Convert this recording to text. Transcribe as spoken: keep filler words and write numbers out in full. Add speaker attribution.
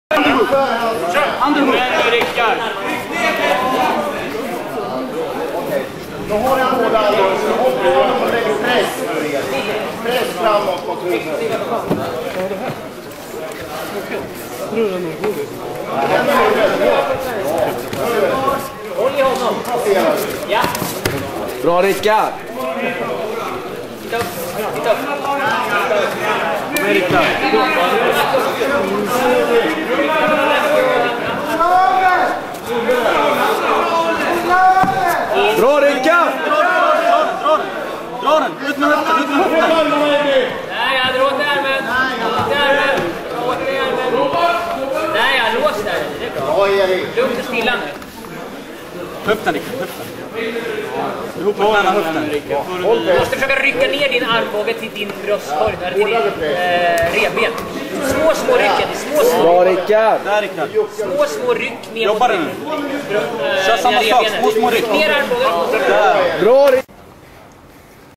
Speaker 1: Handen upp. Rickard.
Speaker 2: Då har jag båda armarna så hoppar jag och lägger press. Press framåt mot huvudet.
Speaker 3: Håll i honom. Ja.
Speaker 4: Bra Rickard.
Speaker 3: Titta upp. Titta upp.
Speaker 1: Kom med Rickard.
Speaker 4: Bra Rickard!
Speaker 1: Dra den! Ut med höften! Ut med höften!
Speaker 3: Nej, jag drar åt armen. Åt armen. Åt armen. Nej, jag låst där. Det är bra.
Speaker 2: Ja, Erik.
Speaker 3: Lugnt och stilla nu.
Speaker 1: Höften Rickard, höften. Ihop med den här höften.
Speaker 3: Du måste försöka rycka ner din armbåge till din bröstkorg, eller till din eh, revben. Små, små rycken. Små, små.
Speaker 4: Bra Rickard!
Speaker 1: Där Rickard.
Speaker 3: Små, små ryck ner
Speaker 1: Jobbar
Speaker 3: mot
Speaker 1: den.
Speaker 3: din bröst.
Speaker 1: Kör samma sak, små, små ryck.
Speaker 3: Ner armbågen.
Speaker 4: Bra